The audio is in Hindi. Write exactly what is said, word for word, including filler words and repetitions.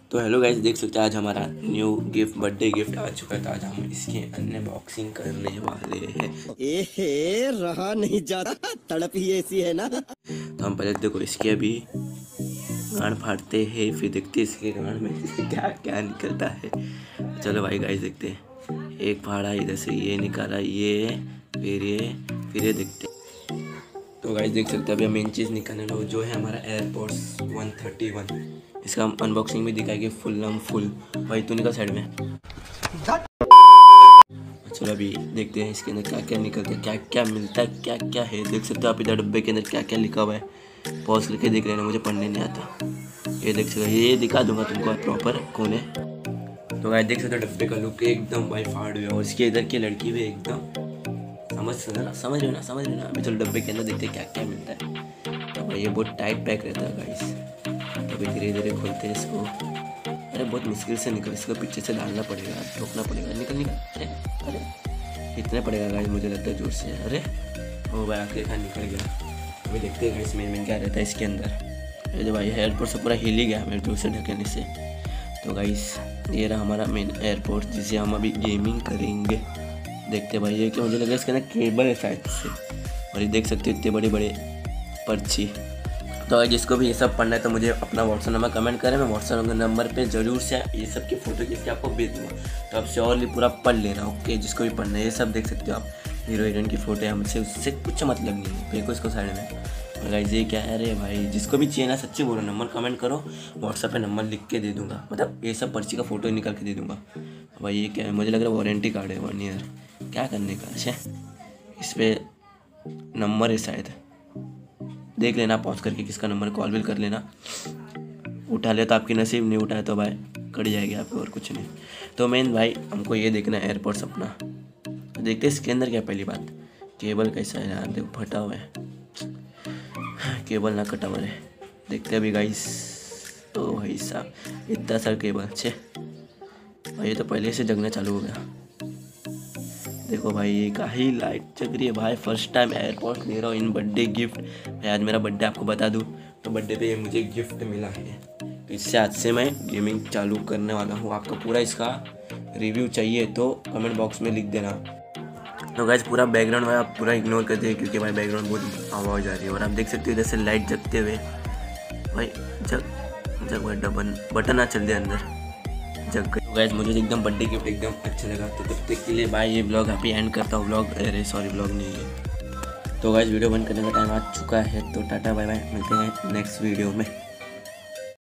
तो हेलो गाइस, देख सकते हैं आज हमारा न्यू गिफ्ट बर्थडे गिफ्ट आ चुका है। तो आज हम इसकी अनबॉक्सिंग करने वाले हैं। एहे रहा नहीं जाता, तड़प ही ऐसी है ना। तो हम पहले देखो इसके अभी गांड फाड़ते हैं, फिर देखते हैं इसके गांड में क्या क्या निकलता है। चलो भाई गाइस देखते हैं। एक फाड़ा इधर से ये निकाला, ये फिर ये फिर ये देखते हैं। तो गाइस देख सकते हैं अभी हम मेन चीज़ निकालने लो जो है हमारा एयरपोड्स वन थर्टी वन। इसका हम अनबॉक्सिंग भी दिखाएंगे फुल नम फुल। भाई तू निकल साइड में। चलो अभी देखते हैं इसके अंदर क्या क्या निकलता है, क्या क्या मिलता है, क्या क्या है। देख सकते हो आप इधर डब्बे के अंदर क्या क्या लिखा हुआ है। पॉज करके देख लेना, मुझे पढ़ने नहीं आता। ये देख सकते हो, ये दिखा दूंगा तुमको प्रॉपर कौन है। तो गाइस देख सकते हो डब्बे का लुक एकदम भाई फाड़ हुआ, और इसके इधर की लड़की भी एकदम समझ ना समझ रहे हो ना समझ रहे हो ना। अभी चलो डब्बे के अंदर देखते हैं क्या क्या मिलता है। तो भाई ये बहुत टाइट पैक रहता है गाइस। तो अभी धीरे धीरे खोलते हैं इसको। अरे बहुत मुश्किल से निकल, इसको पीछे से डालना पड़ेगा, ठोकना पड़ेगा। निकल निकल। अरे अरे इतना पड़ेगा गाइस, मुझे लगता है जोर से। अरे ओ भाई आखिर खान निकल गया। अभी देखते हैं गाइस मेन मेन क्या रहता है इसके अंदर। ये जो भाई एयरपोर्ट से पूरा हिल ही गया मेरे जोर से ढकेलने से। तो गाइस ये रहा हमारा मेन एयरपोर्ट जिसे हम अभी गेमिंग करेंगे। देखते भाई ये क्या, मुझे लगा इसके अंदर केबल है शायद से। और ये देख सकते हो इतने बड़े बड़े पर्ची। तो जिसको भी ये सब पढ़ना है तो मुझे अपना व्हाट्सअप नंबर कमेंट करें, मैं व्हाट्सअप नंबर पे ज़रूर से ये सब की फ़ोटो खींच आपको भेज दूँगा। तो आप श्योरली पूरा पढ़ लेना, ओके। जिसको भी पढ़ना है ये सब देख सकते हो आप। हीरो हीरोइन की फ़ोटो है, हमसे उससे कुछ मतलब नहीं है। फेंको इसको साइड में। गाइस ये क्या है, अरे भाई जिसको भी चाहिए ना सच्ची बोलो नंबर कमेंट करो, व्हाट्सअप पे नंबर लिख के दे दूँगा। मतलब ये सब पर्ची का फ़ोटो निकाल के दे दूँगा। भाई ये क्या है, मुझे लग रहा है वारंटी कार्ड है वन ईयर। क्या करने का अच्छा, इस पर नंबर है शायद, देख लेना पॉज करके किसका नंबर, कॉल भी कर लेना। उठा ले तो आपकी नसीब, नहीं उठाए तो भाई कट जाएगी आपको, और कुछ नहीं। तो मेन भाई हमको ये देखना है एयरपोर्ट्स अपना। तो देखते हैं इसके अंदर क्या। पहली बात केबल कैसा है यार, देखो फटा हुआ है, केबल ना कटा हुआ है। देखते हैं अभी गाइस। तो भाई साहब इतना सारा केबल, अच्छे भाई ये तो पहले से जगना चालू हो गया। देखो भाई ये का ही लाइट जग रही है भाई। फर्स्ट टाइम एयरपोर्ट ले रहा हूँ इन बर्थडे गिफ्ट। भाई आज मेरा बर्थडे आपको बता दूँ, तो बर्थडे पे मुझे गिफ्ट मिला है। तो इससे आज से मैं गेमिंग चालू करने वाला हूँ। आपको पूरा इसका रिव्यू चाहिए तो कमेंट बॉक्स में लिख देना। तो गाइस पूरा बैकग्राउंड में आप पूरा इग्नोर कर दे, क्योंकि भाई बैकग्राउंड बहुत आवाज़ आ रही है। और आप देख सकते हो इधर से लाइट जगते हुए भाई, जग जग भाई डबल बटन आ चल दिया अंदर जग गई। गाइस मुझे एकदम बर्थडे गिफ्ट एकदम अच्छा लगा। तो तब तक के लिए भाई ये ब्लॉग आप ही एंड करता हूँ। ब्लॉग अरे सॉरी ब्लॉग नहीं है। तो गाइस वीडियो बंद करने का टाइम आ चुका है। तो टाटा बाय बाय, मिलते हैं नेक्स्ट वीडियो में।